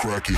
cracking.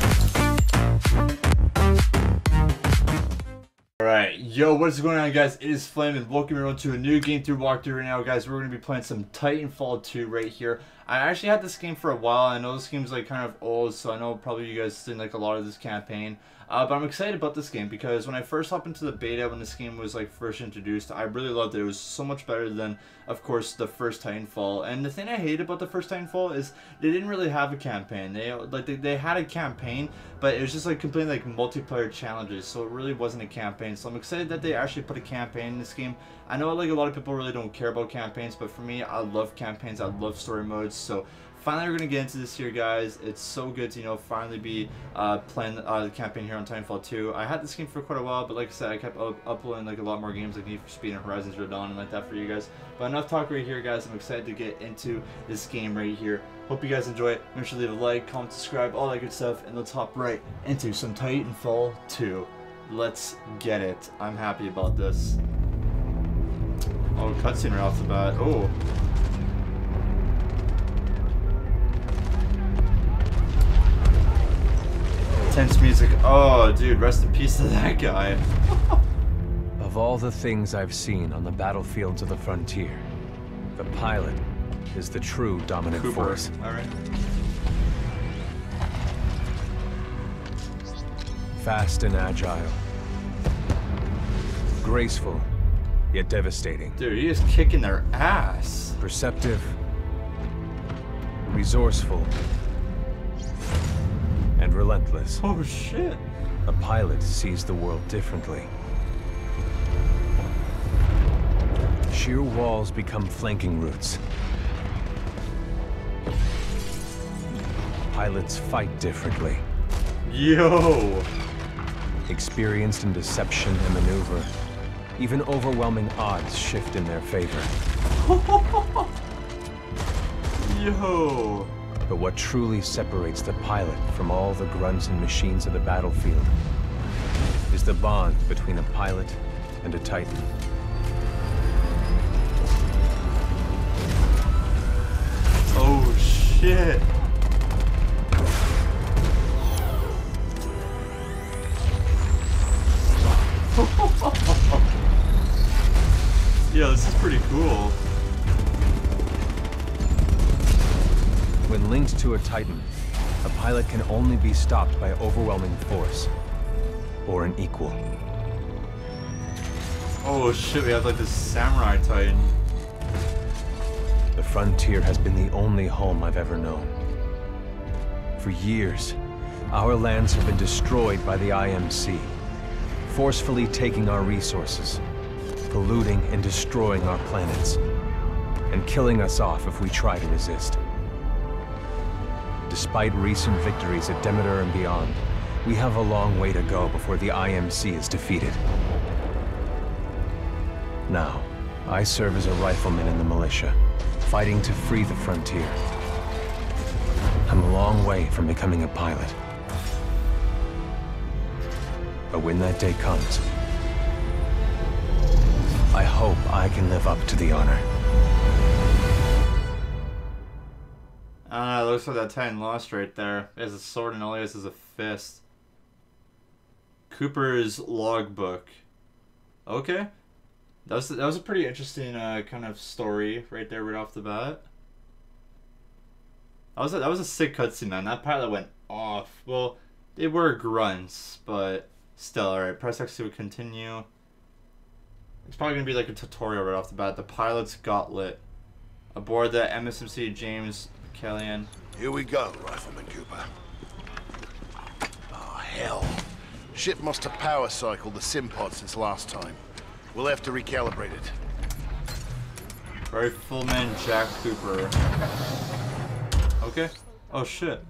Alright, yo, what's going on, guys? It is Flame, and welcome everyone to a new game through walkthrough right now, guys. We're going to be playing some Titanfall 2 right here. I actually had this game for a while. I know this game's like kind of old, so I know probably you guys didn't like a lot of this campaign. But I'm excited about this game because when I first hopped into the beta, when this game was like first introduced, I really loved it. It was so much better than, of course, the first Titanfall. And the thing I hated about the first Titanfall is they didn't really have a campaign. They had a campaign, but it was just like completely like multiplayer challenges, so it really wasn't a campaign. So I'm excited that they actually put a campaign in this game. I know like a lot of people really don't care about campaigns, but for me, I love campaigns. I love story modes. So finally we're gonna get into this here, guys. It's so good to, you know, finally be playing the campaign here on Titanfall 2. I had this game for quite a while, but like I said, I kept uploading like a lot more games like Need for Speed and Horizon Zero Dawn and like that for you guys. But enough talk right here, guys. I'm excited to get into this game right here. Hope you guys enjoy it. Make sure to leave a like, comment, subscribe, all that good stuff, and let's hop right into some Titanfall 2. Let's get it. I'm happy about this. Oh, cutscene right off the bat. Oh. Tense music. Oh, dude, rest in peace to that guy. Of all the things I've seen on the battlefields of the frontier, the pilot is the true dominant force. Alright. Fast and agile. Graceful, yet devastating. Dude, he is kicking their ass. Perceptive. Resourceful. And relentless. Oh shit. A pilot sees the world differently. Sheer walls become flanking routes. Pilots fight differently. Yo. Experienced in deception and maneuver, even overwhelming odds shift in their favor. Yo. But what truly separates the pilot from all the grunts and machines of the battlefield is the bond between a pilot and a Titan. Oh shit. Yeah, this is pretty cool. When linked to a Titan, a pilot can only be stopped by overwhelming force, or an equal. Oh shit, we have like this samurai Titan. The frontier has been the only home I've ever known. For years, our lands have been destroyed by the IMC, forcefully taking our resources, polluting and destroying our planets, and killing us off if we try to resist. Despite recent victories at Demeter and beyond, we have a long way to go before the IMC is defeated. Now, I serve as a rifleman in the militia, fighting to free the frontier. I'm a long way from becoming a pilot. But when that day comes, I hope I can live up to the honor. It looks like that Titan lost right there. He has a sword and all he has is a fist. Cooper's logbook. Okay. That was a pretty interesting kind of story right there right off the bat. That was a sick cutscene, man. That pilot went off. Well, they were grunts, but still. Alright, press X to continue. It's probably going to be like a tutorial right off the bat. The pilot's gauntlet. Aboard the MSMC James Kellyan. Here we go, Rifleman Cooper. Oh, hell. Ship must have power cycled the sim pod since last time. We'll have to recalibrate it. Rifleman Jack Cooper. Okay. Oh shit.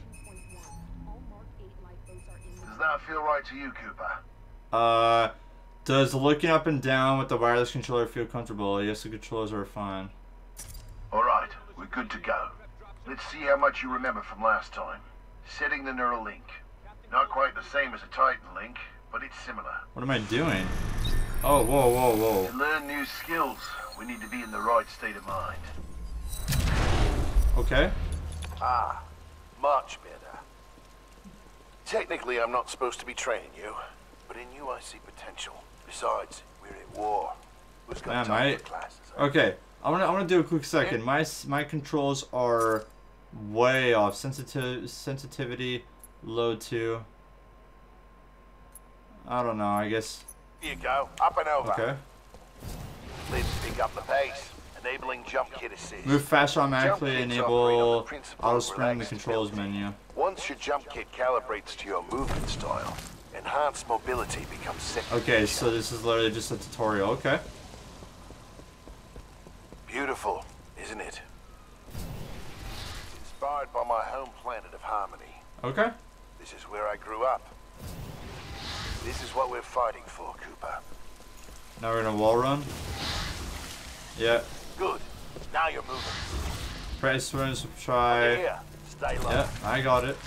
Does that feel right to you, Cooper? Does looking up and down with the wireless controller feel comfortable? Yes, the controllers are fine. Alright, we're good to go. Let's see how much you remember from last time. Setting the neural link. Not quite the same as a Titan link, but it's similar. What am I doing? Oh, whoa, whoa, whoa. To learn new skills, we need to be in the right state of mind. Okay. Ah, much better. Technically, I'm not supposed to be training you, but in you I see potential. Besides, we're at war. Who's got time for classes? Okay, I wanna do a quick second. My controls are way off. Sensitivity low 2. I don't know. I guess. Here you go. Up and over. Okay. Let's pick up the pace. Enabling jump kit assist. Move fast automatically. Enable auto sprint in the controls menu. Once your jump kit calibrates to your movement style, enhanced mobility becomes secondary. Okay, so this is literally just a tutorial. Okay. Beautiful, isn't it? Inspired by my home planet of Harmony. Okay. This is where I grew up. This is what we're fighting for, Cooper. Now we're gonna wall run. Yeah. Good. Now you're moving. Press swings, try. Here. Stay low. Yeah, I got it.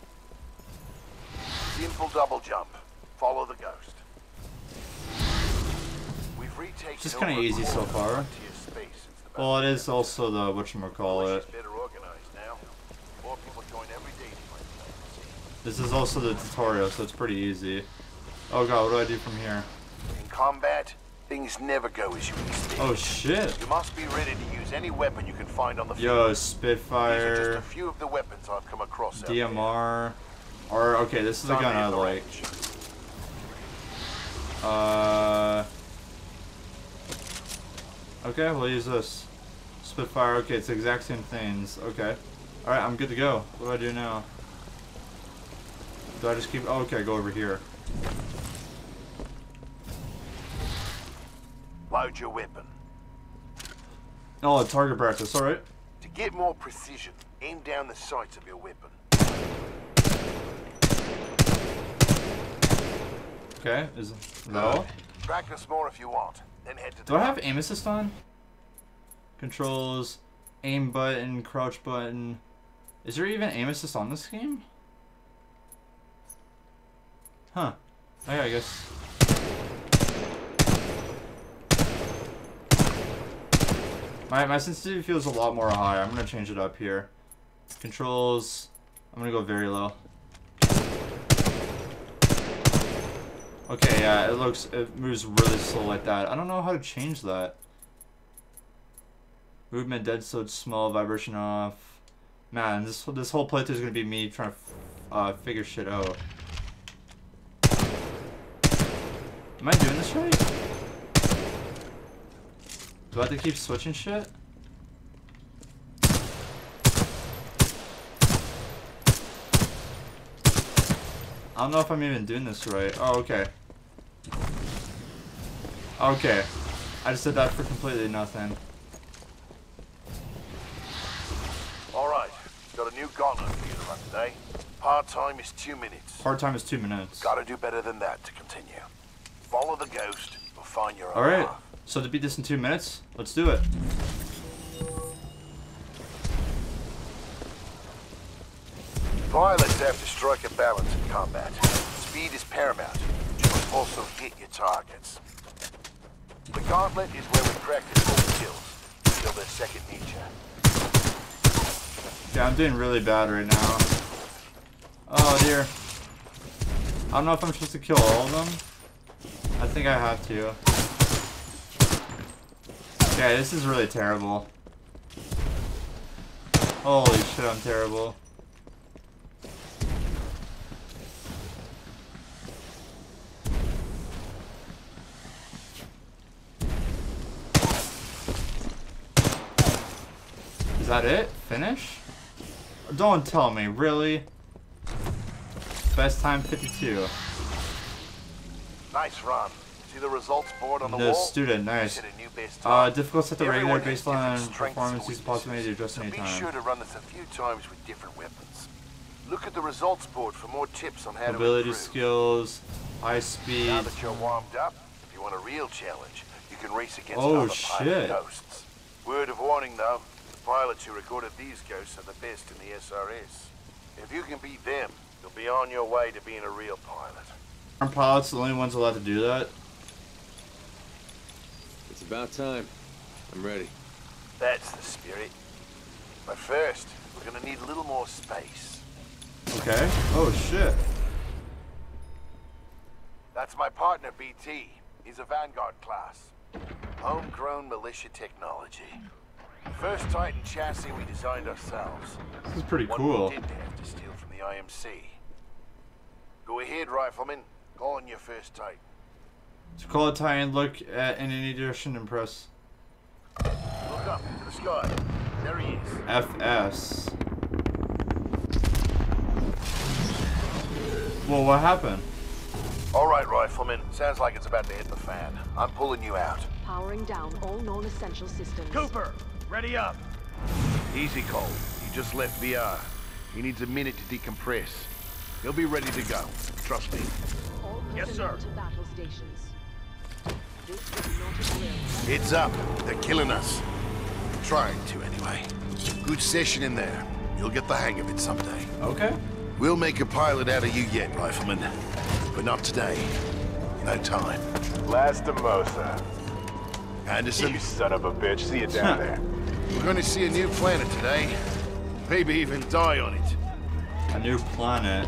Simple double jump. Follow the ghost. We've retaken. Just kind of easy so far. Well, it is also the whatchamacallit. Better organized now. More people join every day to play. This is also the tutorial, so it's pretty easy. Oh god, what do I do from here? In combat, things never go as you expect. Oh shit! You must be ready to use any weapon you can find on the field. Yo, These Spitfire. are just a few of the weapons I've come across out there. DMR. Or okay, this is a gun I like. Okay, we'll use this. Spitfire. Okay, it's the exact same things. Okay. All right, I'm good to go. What do I do now? Do I just keep? Oh, okay, go over here. Load your weapon. Oh, target practice. All right. To get more precision, aim down the sights of your weapon. Okay. Is no. Practice more if you want. Then head to the Do I have aim assist on? Controls, aim button, crouch button. Is there even aim assist on this game? Huh. Oh, yeah, I guess. My sensitivity feels a lot more high. I'm gonna change it up here. Controls. I'm gonna go very low. Okay, yeah, it moves really slow like that. I don't know how to change that. Movement dead so small, vibration off. Man, this whole playthrough is gonna be me trying to figure shit out. Am I doing this right? Do I have to keep switching shit? I don't know if I'm even doing this right. Oh, okay. Okay. I just did that for completely nothing. Alright, got a new gauntlet for you to run today. Part time is 2 minutes. Part time is 2 minutes. Gotta do better than that to continue. Follow the ghost, or find your own Alright, path. so to beat this in 2 minutes, let's do it. Pilots have to strike a balance in combat. Speed is paramount, but you must also hit your targets. The gauntlet is where we practice all skills, until they're second nature. Yeah, I'm doing really bad right now. Oh dear. I don't know if I'm supposed to kill all of them. I think I have to. Okay, this is really terrible. Holy shit, I'm terrible. Is that it? Finish? Don't tell me, really? Best time 52. Nice run. See the results board on the The wall? student, nice. Hit a new best time. Difficult set the regular Everyone has different baseline strengths performance and use the possibility to weaknesses, adjust so be anytime. sure to run this a few times with different weapons. Look at the results board for more tips on how Mobility to improve. skills, high speed. Now that you're warmed up, if you want a real challenge, you can race against Oh, other shit. pilot ghosts. Word of warning though, the pilots who recorded these ghosts are the best in the SRS. If you can beat them, you'll be on your way to being a real pilot. Aren't pilots the only ones allowed to do that? It's about time. I'm ready. That's the spirit. But first, we're gonna need a little more space. Okay. Oh shit. That's my partner, BT. He's a Vanguard class. Homegrown militia technology. First Titan chassis we designed ourselves. This is pretty One cool. we didn't have to steal from the IMC. Go ahead, Rifleman. Call on your first Titan. So call a Titan, look at in any direction and press Look up to the sky. There he is. FS. Well, what happened? All right, Rifleman. Sounds like it's about to hit the fan. I'm pulling you out. Powering down all non-essential systems. Cooper, ready up. Easy, Cole. He just left VR. He needs a minute to decompress. He'll be ready to go. Trust me. All Yes, personnel sir. to battle stations. This is not a drill. Heads up. They're killing us. Trying to, anyway. Good session in there. You'll get the hang of it someday. Okay. We'll make a pilot out of you yet, Rifleman. But not today. No time. Lastimosa. Anderson, You son of a bitch. See you down there. we're going to see a new planet today. Maybe even die on it. A new planet.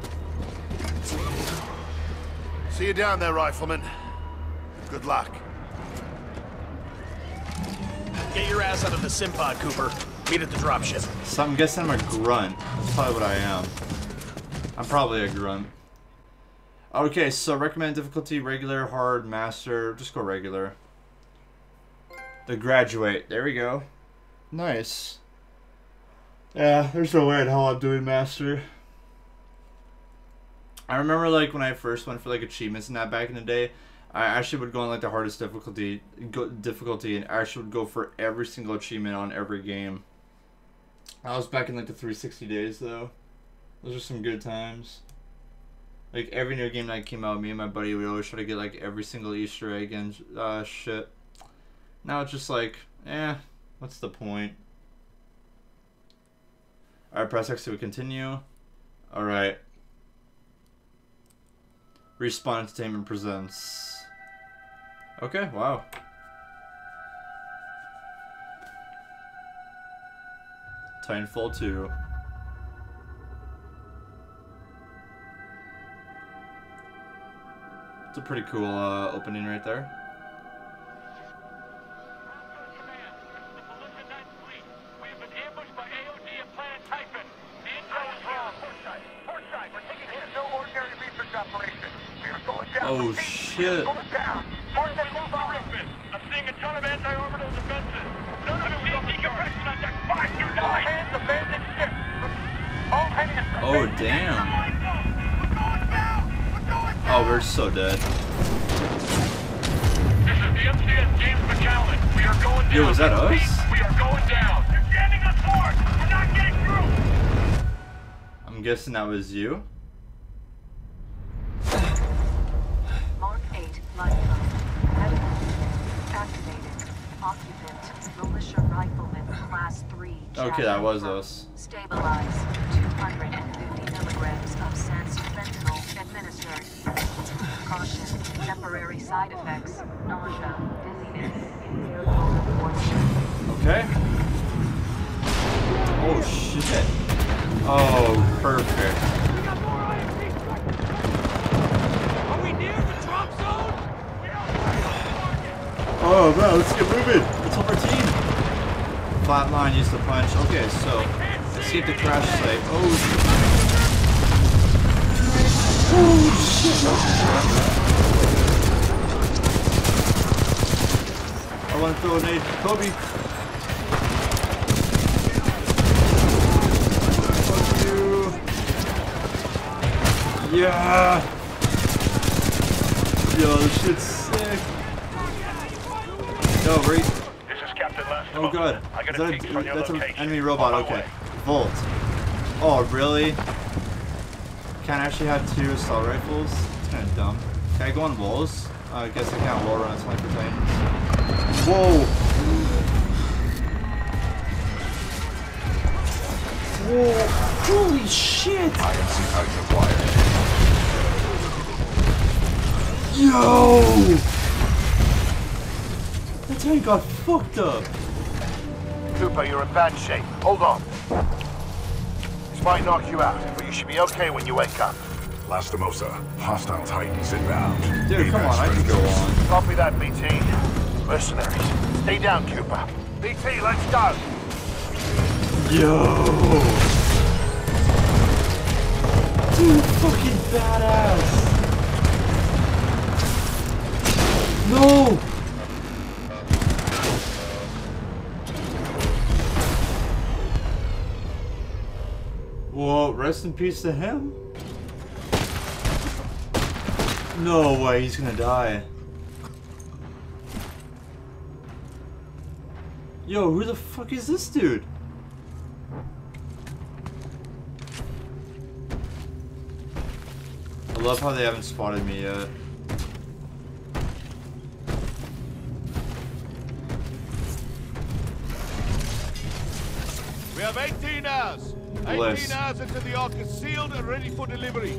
See you down there, Rifleman. Good luck. Get your ass out of the Simpod, Cooper. Meet at the dropship. So I'm guessing I'm a grunt. That's probably what I am. I'm probably a grunt. Okay, so recommend difficulty, regular, hard, master. Just go regular. The graduate. There we go. Nice. Yeah, there's no way in hell I'm doing master. I remember like when I first went for like achievements and that back in the day, I actually would go on like the hardest difficulty and actually would go for every single achievement on every game. I was back in like the 360 days though. Those are some good times. Like every new game that came out, me and my buddy would always try to get like every single Easter egg and shit. Now it's just like, what's the point? Alright, press X to continue. Alright. Respawn Entertainment presents. Okay, wow. Titanfall 2. It's a pretty cool opening right there. Oh shit. I'm seeing a ton of anti-orbital defenses. None of it will decompression on deck 5 through 9. All hands abandon ship. All hands. Oh damn. Oh, we're so dead. This is the MCS James McCallum. We are going down. Yo, was that us? We are going down. You're jamming us forward. We're not getting through. I'm guessing that was you. Mark 8 light code. Activated. Occupant. Militia rifleman. Class 3. Okay, that was us. Stabilize. 250 milligrams of sans fentanyl administered. Caution. Temporary side effects. Nausea. Dizziness. Impaired motor force. Okay. Oh shit. Oh, perfect. Are we near the drop zone? Oh man, let's get moving. Let's help our team. Flatline, use the punch. Okay, so escape the crash site. Oh shit. I want to throw a nade. Kobe. Fuck you. Yeah. Yo, this shit's sick. No, right. This is Captain Lester. Oh god. I got Is a that peek from your that's an location. enemy robot, On my okay. way. Volt. Oh, really? Can't actually have two assault rifles? It's kinda dumb. Can I go on walls? I guess I can't wall run, it's only for Titans. Whoa! Whoa! Holy shit! IMC Titan acquired. Yo! That tank got fucked up. Cooper, you're in bad shape. Hold on. This might knock you out, but you should be okay when you wake up. Lastimosa, hostile Titans inbound. Dude, come on, I can go on. Copy that, BT. Mercenaries, stay down, Cooper. BT, let's go. Yo! Dude, fucking badass! No! Well, rest in peace to him. No way, he's gonna die. Yo, who the fuck is this dude? I love how they haven't spotted me yet. We have 18 hours. 18 hours until the Ark is sealed and ready for delivery.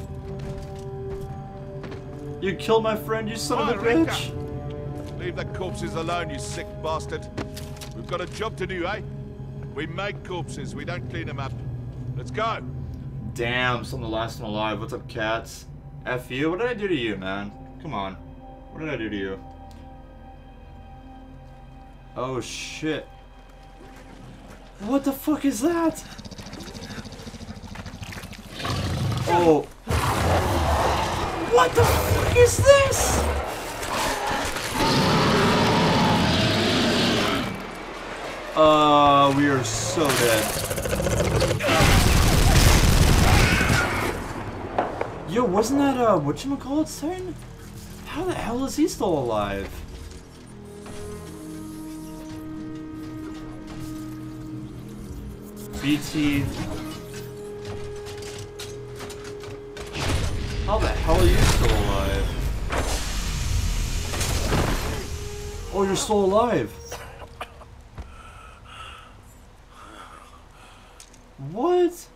You killed my friend, you son of a bitch! Leave the corpses alone, you sick bastard. We've got a job to do, eh? We make corpses, we don't clean them up. Let's go. Damn, some of the last one alive. What's up, cats? F you? What did I do to you, man? Come on. What did I do to you? Oh, shit. What the fuck is that? Oh. What the fuck is this? We are so dead. Yo, wasn't that, whatchamacallit's Titan? How the hell is he still alive? BT. How the hell are you still alive? Oh, you're still alive. What?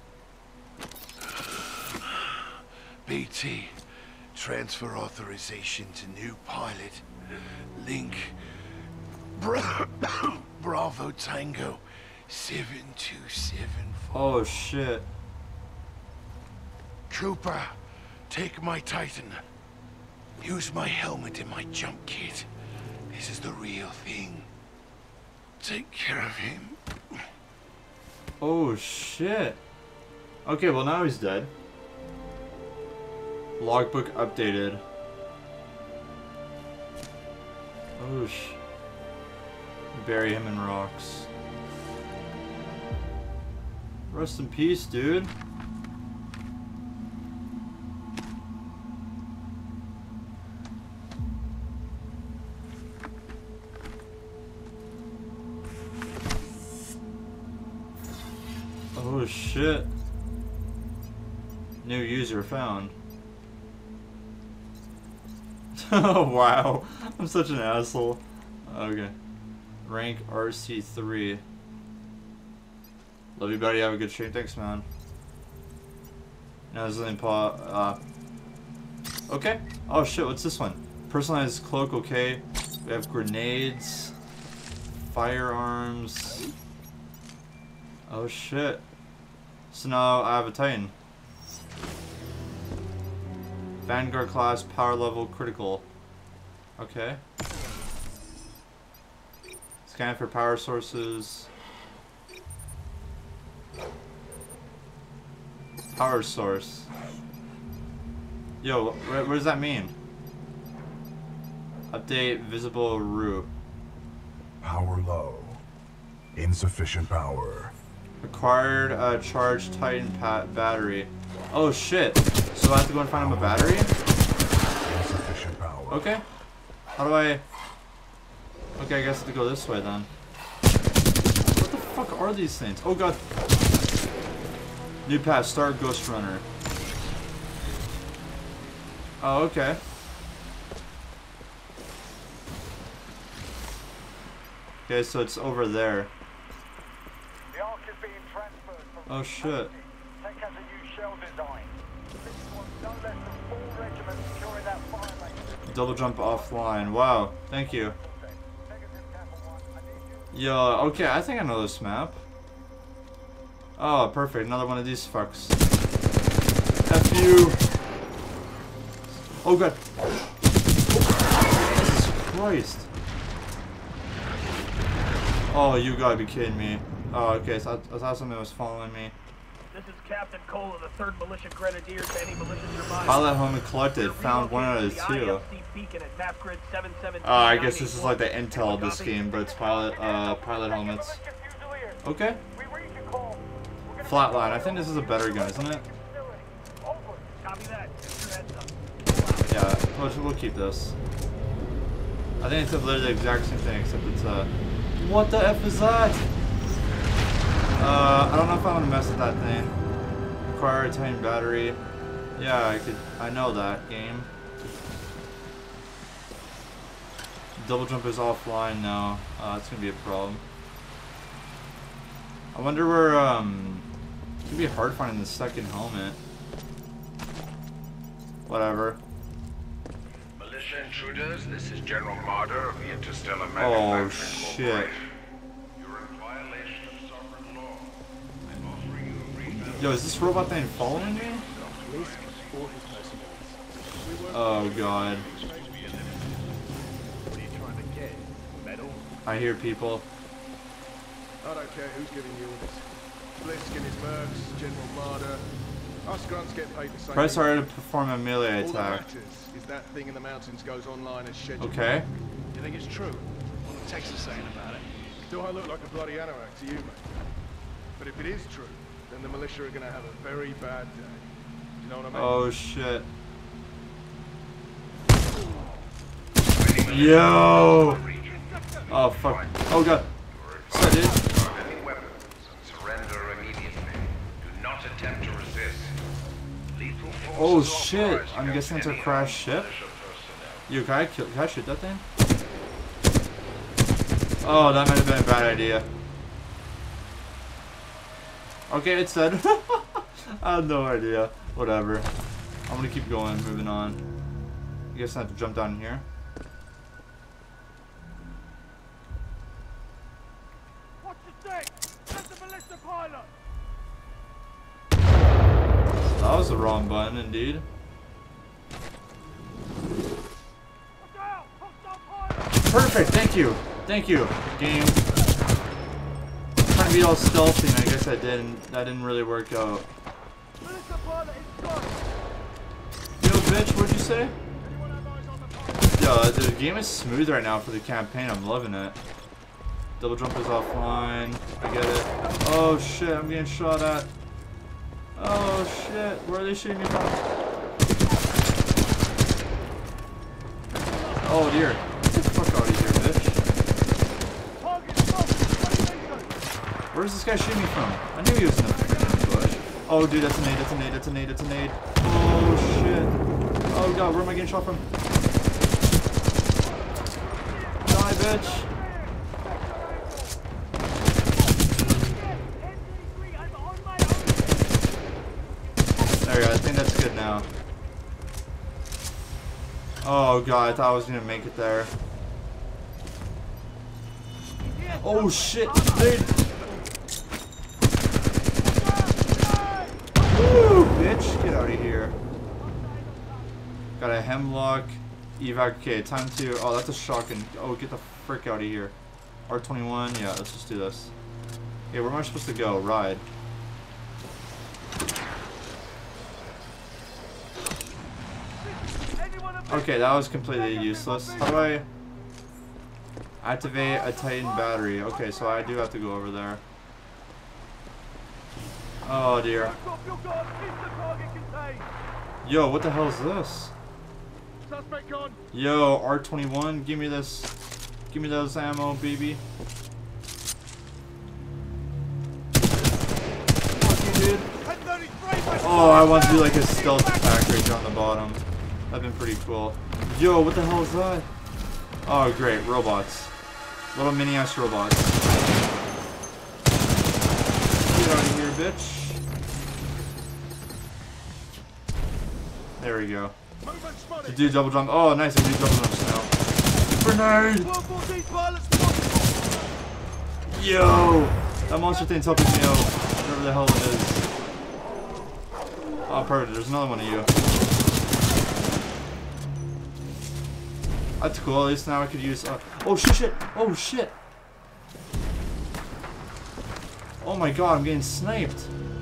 BT, transfer authorization to new pilot. Link. Bravo Tango 7274. Oh shit. Cooper, take my Titan. Use my helmet and my jump kit. This is the real thing. Take care of him. Oh shit. Okay, well now he's dead. Logbook updated. Oh bury him in rocks. Rest in peace, dude. Oh shit. New user found. Oh wow. I'm such an asshole. Okay. Rank RC3. Love you, buddy. Have a good stream. Thanks, man. Now there's something okay. Oh shit, what's this one? Personalized cloak, okay. We have grenades. Firearms. Oh shit. So now I have a Titan. Vanguard class, power level, critical. Okay. Scan for power sources. Power source. Yo, what does that mean? Update visible route. Power low. Insufficient power. Required charged Titan battery. Oh shit. So I have to go and find him a battery? Insufficient power. Okay. How do I... Okay, I guess I have to go this way then. What the fuck are these things? Oh god. New path, start Ghost Runner. Oh, okay. Okay, so it's over there. The Ark is being transferred from Oh shit. Tech has a new shell design. This was no less than 4 regiments securing that fire lane. Double jump offline. Wow, thank you. Yo, okay, I think I know this map. Oh, perfect. Another one of these fucks. F you. Oh god. Jesus Christ. Oh, you gotta be kidding me. Oh, okay, so I thought something was following me. This is Captain Cole of the 3rd Militia Grenadiers. Any militia survivors. Pilot helmet collected. Found one out of 2. I guess this is like the intel of this game, but it's pilot helmets. Okay. Flatline. I think this is a better gun, isn't it? Yeah, we'll keep this. I think it's literally the exact same thing, except it's what the F is that? I don't know if I want to mess with that thing. Require a Titan battery. Yeah, I know that game. Double jump is offline now. It's gonna be a problem. I wonder where, it's gonna be hard finding the second helmet. Whatever. Militia intruders, this is General Marder of the Interstellar Oh, Manufacturing shit. Corporation. You're in violation of sovereign law. I'm offering you a rebound. Yo, is this robot thing following me? Oh god. I hear people. I don't care who's giving you orders. Blisk and his mercs, General Marder. Us grunts get paid the same. Press R to perform a melee All that attack. matters is that thing in the mountains goes online as scheduled. Okay. You think it's true? What the text is saying about it? Do I look like a bloody anorak to you, mate? But if it is true, then the militia are gonna have a very bad day. You know what I mean? Oh shit. Yo! Oh fuck. Oh god. So dude. Any weapons and surrender immediately. Do not attempt to resist. Lethal force Oh is shit. authorized I'm against guessing it's a any crashed armed ship. militia personnel. Yo, can I shoot that thing? Oh, that might have been a bad idea. Okay, it's dead. I have no idea. Whatever. I'm gonna keep going, moving on. I guess I have to jump down here. What's the thing? That's the militia pilot. That was the wrong button, indeed. Watch out! Hostile pilot! Perfect, thank you. Thank you, game. Trying to be all stealthy, and I guess that didn't really work out. Militia pilot is gone. Yo, bitch, what'd you say? Yo, the game is smooth right now for the campaign. I'm loving it. Double jump is offline. I get it. Oh shit, I'm getting shot at. Oh shit, where are they shooting me from? Oh dear. Get the fuck out of here, bitch. Where's this guy shooting me from? I knew he was in the freaking bush. Oh dude, that's a nade, that's a nade, that's a nade, that's a nade. Oh shit. Oh god, where am I getting shot from? Die, bitch. There we go, I think that's good now. Oh god, I thought I was gonna make it there. Oh shit, dude. Woo, bitch, get out of here. Got a hemlock. Evac, okay, time to, oh, that's a shotgun. Oh, get the frick out of here. R21, yeah, let's just do this. Okay, where am I supposed to go? Ride. Okay, that was completely useless. How do I activate a Titan battery? Okay, so I do have to go over there. Oh dear. Yo, what the hell is this? Yo, R21, give me this. Give me those ammo, baby. Fuck you, dude. Oh, I want to do like a stealth attack right down the bottom. That'd been pretty cool. Yo, what the hell is that? Oh, great, robots. Little mini-ass robots. Get out of here, bitch. There we go. To do double jump. Oh, nice. I do double jumps now. Grenade! Yo! That monster thing's helping me out. Whatever the hell it is. Oh, perfect. There's another one of you. That's cool. At least now I could use. Oh shit! Oh shit! Oh my god! I'm getting sniped.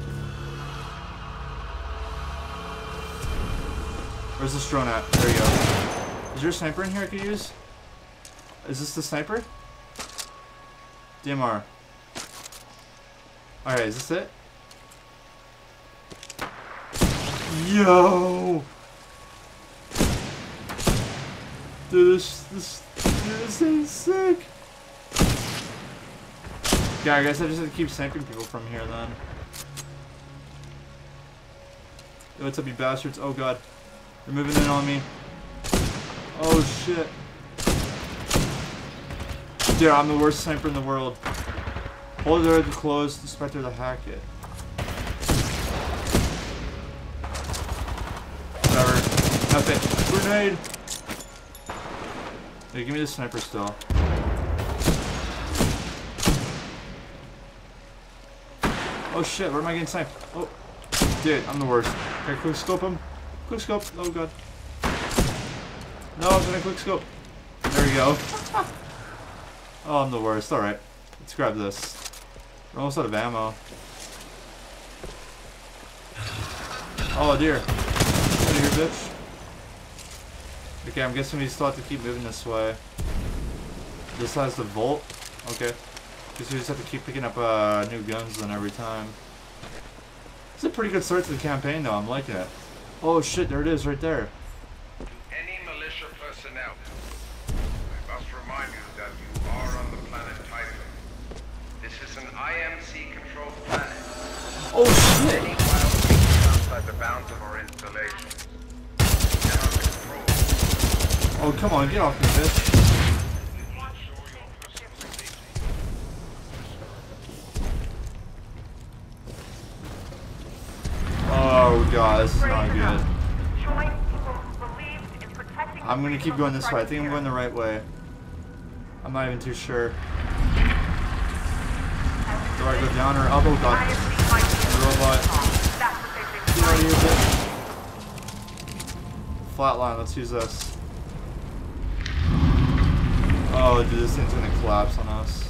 Where's this drone at? There you go. Is there a sniper in here I could use? Is this the sniper? DMR. Alright, is this it? Yo! Dude, this thing's sick! Yeah, I guess I just have to keep sniping people from here then. Yo, what's up, you bastards? Oh god. They're moving in on me. Oh shit. Dude, I'm the worst sniper in the world. Hold the door to close, expect her to hack it. Whatever. Nothing. Grenade! Hey, give me the sniper still. Oh shit, where am I getting sniped? Oh. Dude, I'm the worst. Can I quick scope him? Quick scope. Oh god. No, I'm gonna quick scope. There we go. Oh, I'm the worst. Alright. Let's grab this. We're almost out of ammo. Oh dear. Get out of here, bitch. Okay, I'm guessing we still have to keep moving this way. This has the Volt. Okay. Guess we just have to keep picking up new guns then every time. It's a pretty good start to the campaign though. I'm liking it. Oh shit, there it is right there. Any militia personnel, I must remind you that you are on the planet Titan. This is an IMC-controlled planet. Oh shit! Any wild creatures outside the bounds of our installation cannot control. Oh come on, get off me, bitch. Oh god, this is not good. I'm gonna keep going this way. I think I'm going the right way. I'm not even too sure. Do I go down or up? Oh god. Robot. Get out of here, bitch. Flatline, let's use this. Oh dude, this thing's gonna collapse on us.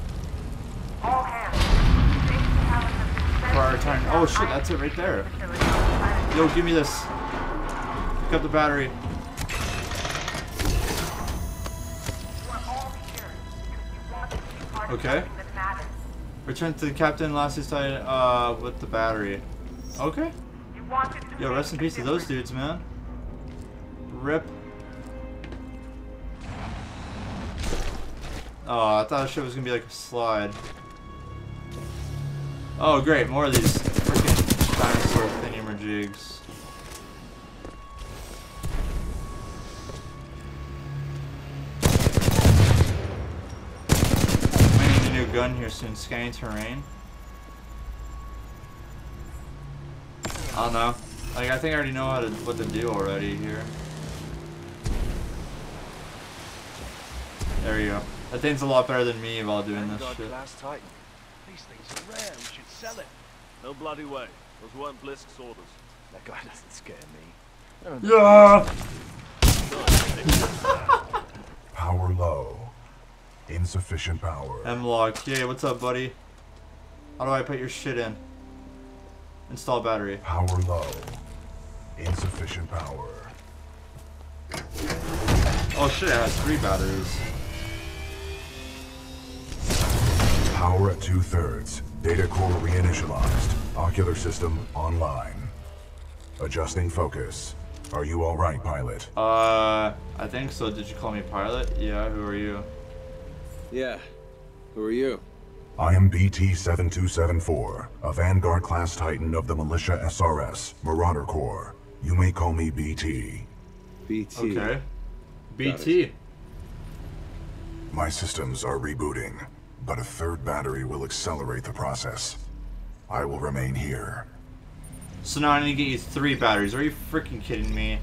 Prior time. Oh shit, that's it right there. Yo, give me this. Pick up the battery. Okay. Return to the captain last side with the battery. Okay. Yo, rest in peace to those dudes, man. Rip. Oh, I thought the shit was gonna be like a slide. Oh great, more of these freaking dinosaur thingy-majigs. I need a new gun here soon. Scanning terrain. I don't know. Like I think I already know what to do already here. There you go. That thing's a lot better than me while doing this shit. These things are rare. We should sell it. No bloody way. Those weren't Blisk's orders. That guy doesn't scare me. Yeah. Power low. Insufficient power. M-Lock. Yeah, what's up, buddy? How do I put your shit in? Install battery. Power low. Insufficient power. Oh shit, it has 3 batteries. Power at 2/3. Data core reinitialized. Ocular system online. Adjusting focus. Are you alright, pilot? I think so. Did you call me pilot? Yeah, who are you? Yeah. Who are you? I am BT-7274, a Vanguard-class Titan of the Militia SRS, Marauder Corps. You may call me BT. BT. Okay. BT. My systems are rebooting, but a 3rd battery will accelerate the process. I will remain here. So now I need to get you 3 batteries. Are you freaking kidding me?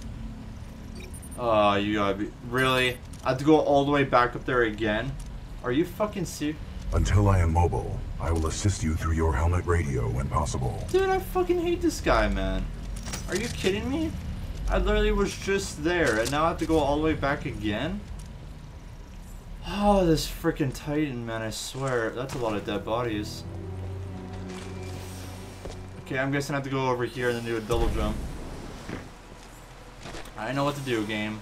Oh, you gotta be... Really? I have to go all the way back up there again? Are you fucking serious? Until I am mobile, I will assist you through your helmet radio when possible. Dude, I fucking hate this guy, man. Are you kidding me? I literally was just there, and now I have to go all the way back again? Oh, this freaking Titan, man, I swear. That's a lot of dead bodies. Okay, I'm guessing I have to go over here and then do a double jump. I know what to do, game.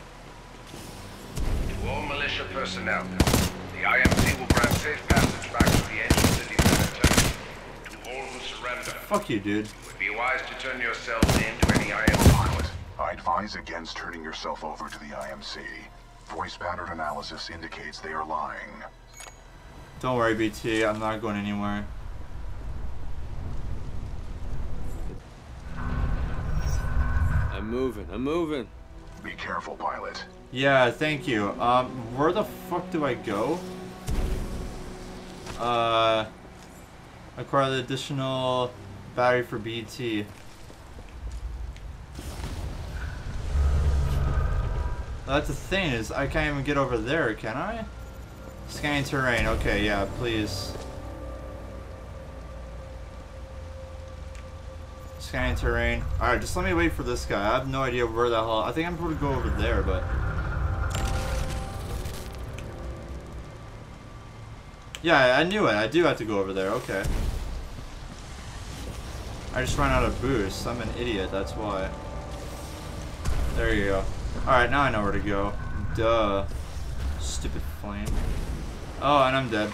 To all militia personnel, the IMC will grant safe passage back to the ancient city cemetery. To all who surrender, Fuck you, dude. it would be wise to turn yourselves in to any IMC. Pilot, I advise against turning yourself over to the IMC. Voice pattern analysis indicates they are lying. Don't worry, BT. I'm not going anywhere. I'm moving. Be careful, pilot. Yeah, thank you. Where the fuck do I go? Acquire the additional battery for BT. That's the thing, is I can't even get over there, can I? Scanning terrain, okay, yeah, please. Scanning terrain. Alright, just let me wait for this guy. I have no idea where the hell. I think I'm going to go over there, but. Yeah, I knew it. I do have to go over there, okay. I just ran out of boost. I'm an idiot, that's why. There you go. Alright, now I know where to go. Duh. Stupid flame. Oh, and I'm dead.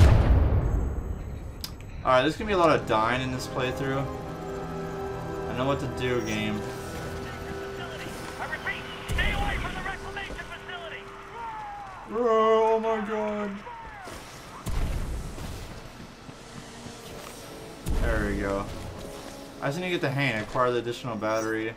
Alright, there's gonna be a lot of dying in this playthrough. I know what to do, game. I repeat, stay away from the reclamation facility! Oh my god. There we go. I just need to get the hang, acquire the additional battery.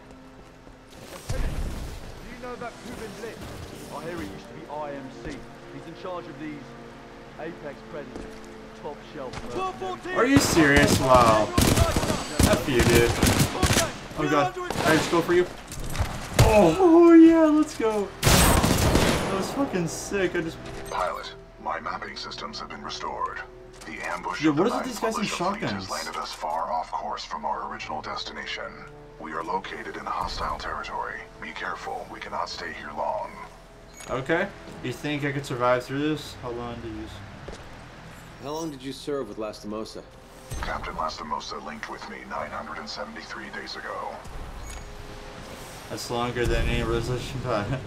That Cuban Blitz. I hear he used to be IMC. He's in charge of these Apex Predators. Top shelf. Are you serious? Wow. F you, dude. Oh god. I just go for you. Oh yeah, let's go. That was fucking sick. I just. Pilot, my mapping systems have been restored. The ambush Yo, of the what is it, ninth these guys in militia fleet shotguns? has landed us far off course from our original destination. We are located in hostile territory. Be careful, we cannot stay here long. Okay. You think I could survive through this? How long did you? How long did you serve with Lastimosa? Captain Lastimosa linked with me 973 days ago. That's longer than any resolution time.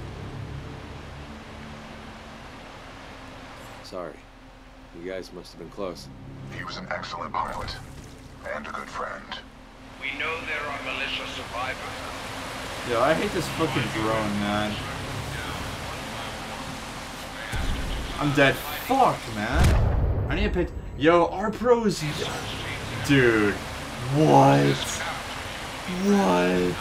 Sorry. You guys must have been close. He was an excellent pilot and a good friend. We know there are militia survivors. Yo, I hate this fucking drone, man. I'm dead. Fuck, man. I need to pick. Yo, our pros. Dude. What? What?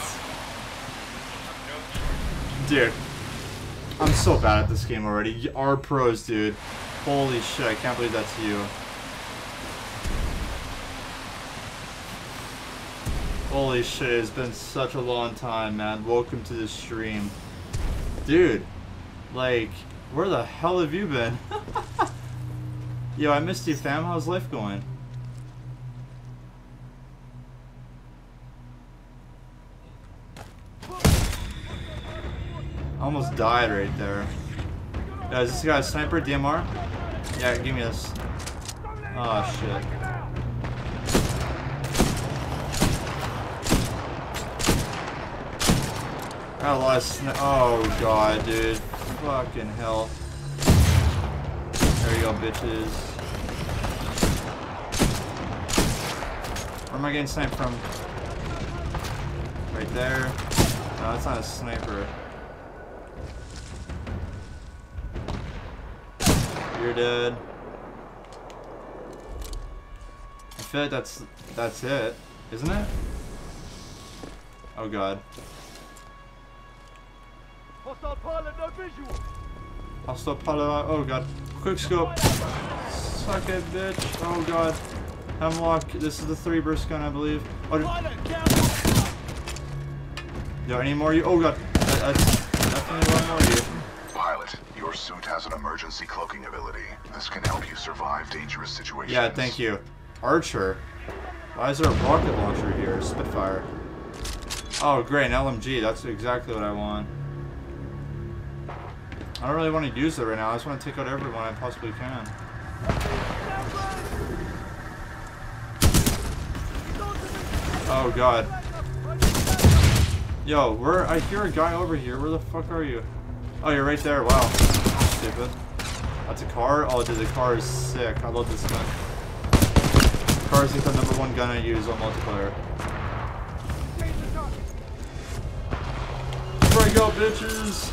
Dude. I'm so bad at this game already. Our pros, dude. Holy shit, I can't believe that's you. Holy shit, it's been such a long time, man. Welcome to the stream. Dude, like, where the hell have you been? Yo, I missed you, fam. How's life going? I almost died right there. Yo, is this guy a sniper? DMR? Yeah, give me this. Oh, shit. I got a lot of oh god, dude. Fucking hell. There you go, bitches. Where am I getting sniped from? Right there. No, that's not a sniper. You're dead. I feel like that's it, isn't it? Oh god. Hostile pilot, no visual. Hostile pilot, oh god. Quick scope. Suck it, bitch. Oh god. Hemlock, this is the 3-burst gun, I believe. Oh, yo, any more you? Oh god. That's definitely one more you. Pilot, Your suit has an emergency cloaking ability. This can help you survive dangerous situations. Yeah, thank you. Archer. Why is there a rocket launcher here? Spitfire. Oh, great, an LMG. That's exactly what I want. I don't really want to use it right now. I just want to take out everyone I possibly can. Oh, God. Yo, I hear a guy over here. Where the fuck are you? Oh, you're right there. Wow. Stupid. That's a car? Oh, dude, the car is sick. I love this gun. The car is like the #1 gun I use on multiplayer. Break out, bitches!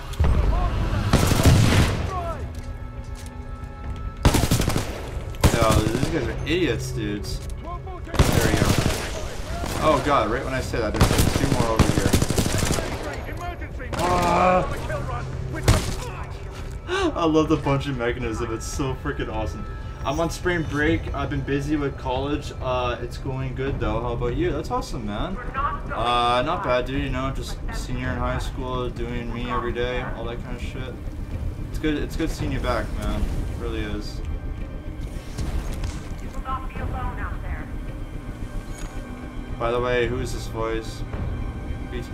Yo, these guys are idiots, dudes. There we go. Oh god, right when I say that, there's like 2 more over here. I love the punching mechanism, it's so freaking awesome. I'm on spring break, I've been busy with college, it's going good though. How about you? That's awesome, man. Not bad, dude, you know, just senior in high school, doing me every day, all that kind of shit. It's good seeing you back, man. It really is. You will not be alone out there. By the way, who is this voice? BT.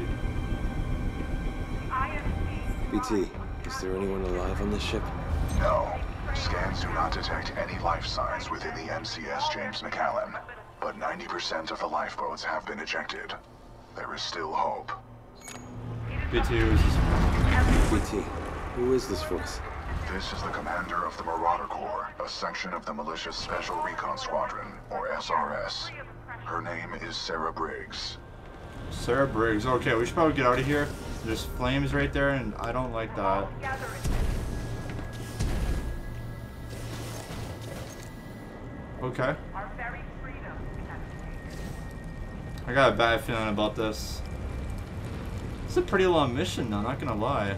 BT, is there anyone alive on this ship? No. Scans do not detect any life signs within the MCS James McAllen, but 90% of the lifeboats have been ejected. There is still hope. BT, who is this? BT, who is this voice? This is the commander of the Marauder Corps, a section of the Militia's Special Recon Squadron, or SRS. Her name is Sarah Briggs. Sarah Briggs. Okay, we should probably get out of here. There's flames right there, and I don't like that. Okay. I got a bad feeling about this. It's a pretty long mission, though, not gonna lie.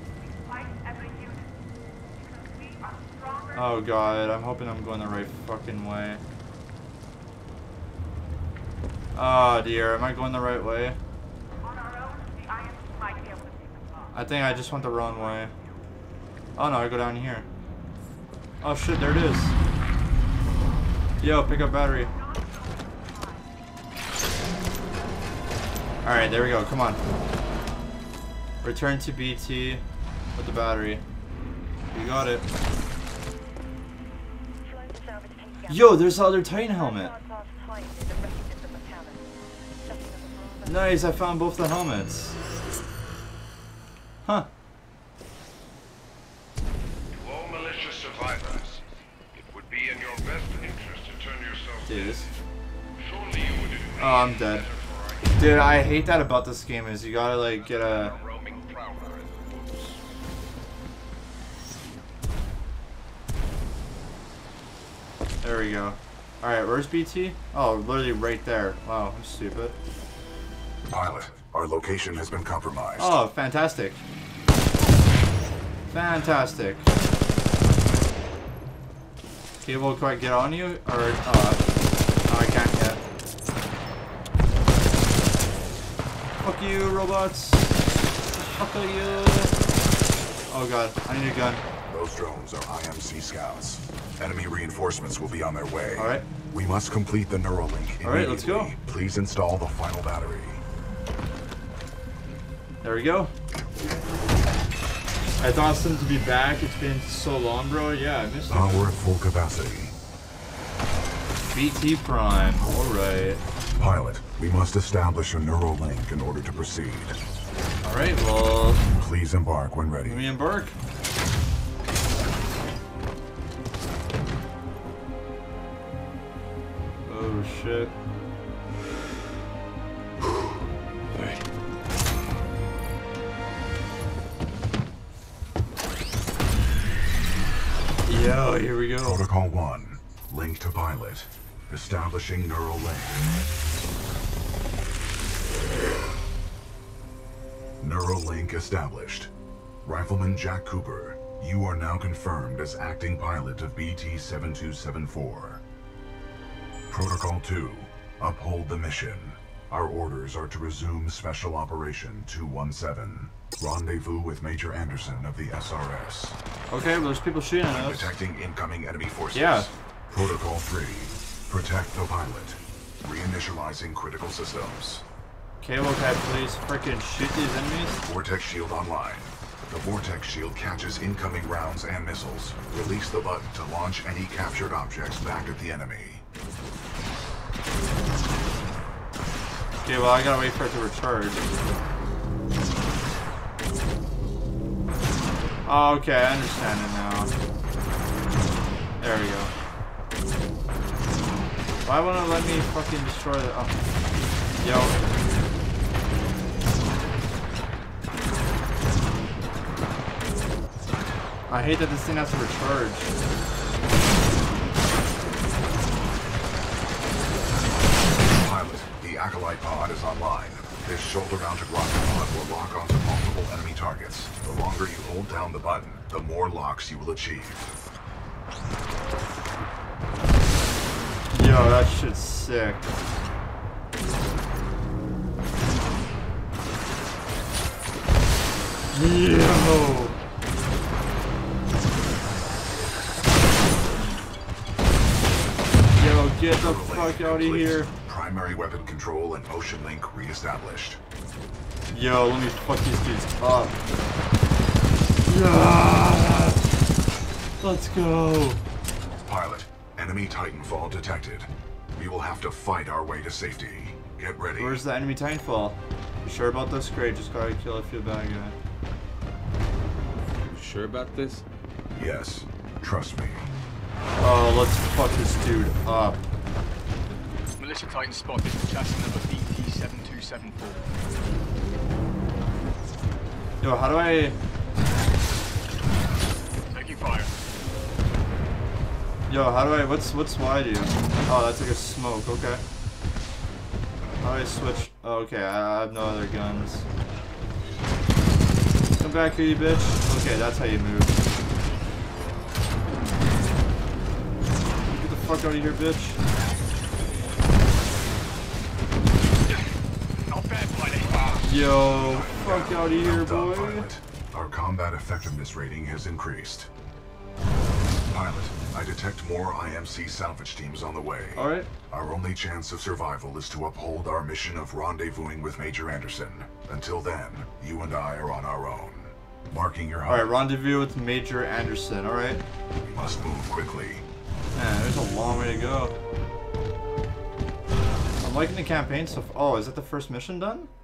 Oh god, I'm hoping I'm going the right fucking way. Oh dear, am I going the right way? I think I just went the wrong way. Oh no, I go down here. Oh shit, there it is. Yo, pick up battery. Alright, there we go, come on. Return to BT with the battery. You got it. Yo, there's the other Titan helmet. Nice, I found both the helmets. Huh. To all militia survivors, it would be in your best interest to turn yourself in. Surely you would agree. Oh, I'm dead. Dude, I hate that about this game is you gotta like get a... There we go. Alright, where's BT? Oh, literally right there. Wow, I'm stupid. Pilot, our location has been compromised. Oh, fantastic. Fantastic. Cable quite get on you? Or, no, I can't yet. Fuck you, robots. Fuck you. Oh god, I need a gun. Those drones are IMC scouts. Enemy reinforcements will be on their way. Alright. We must complete the Neuralink immediately. Alright, let's go. Please install the final battery. There we go. It's awesome to be back. It's been so long, bro. Yeah, I missed it. Power at full capacity. BT Prime. Alright. Pilot, we must establish a Neuralink in order to proceed. Alright, well... Please embark when ready. Let me embark. Oh, shit. Alright. Yo, here we go. Protocol 1. Link to pilot. Establishing neural link. Neural link established. Rifleman Jack Cooper, you are now confirmed as acting pilot of BT-7274. Protocol 2. Uphold the mission. Our orders are to resume Special Operation 217. Rendezvous with Major Anderson of the SRS. Okay, well, there's people shooting at us. Detecting incoming enemy forces. Yeah. Protocol 3. Protect the pilot. Reinitializing critical systems. Okay, well, can I please freaking shoot these enemies? Vortex shield online. The Vortex shield catches incoming rounds and missiles. Release the button to launch any captured objects back at the enemy. Okay, well, I gotta wait for it to recharge. Oh, okay, I understand it now. There we go. Why won't it let me fucking destroy the... Oh. Yo. I hate that this thing has to recharge. Pilot, the Acolyte pod is online. This shoulder-mounted rocket pod will lock onto multiple enemy targets. The longer you hold down the button, the more locks you will achieve. Yo, that shit's sick. Yo! Yo, get the fuck out of here. Primary weapon control and motion link re-established. Yo, let me fuck these dudes up. Yeah! Let's go. Pilot, enemy Titanfall detected. We will have to fight our way to safety. Get ready. Where's the enemy Titanfall? You sure about this? Great, just gotta kill a few bad guys. You sure about this? Yes, trust me. Oh, let's fuck this dude up. Militia Titan spotted, chassis number BT7274. Yo, how do I... Taking fire. Yo, how do I... What's Y do? Oh, that's like a smoke, okay. How do I switch... Oh, okay, I have no other guns. Come back here, you bitch. Okay, that's how you move. Get the fuck out of here, bitch. Yo, fuck out of here, boy. Pilot. Our combat effectiveness rating has increased. Pilot, I detect more IMC salvage teams on the way. Alright. Our only chance of survival is to uphold our mission of rendezvousing with Major Anderson. Until then, you and I are on our own. Marking your home. Alright, rendezvous with Major Anderson, alright? We must move quickly. Man, there's a long way to go. I'm liking the campaign so far. Oh, is that the first mission done?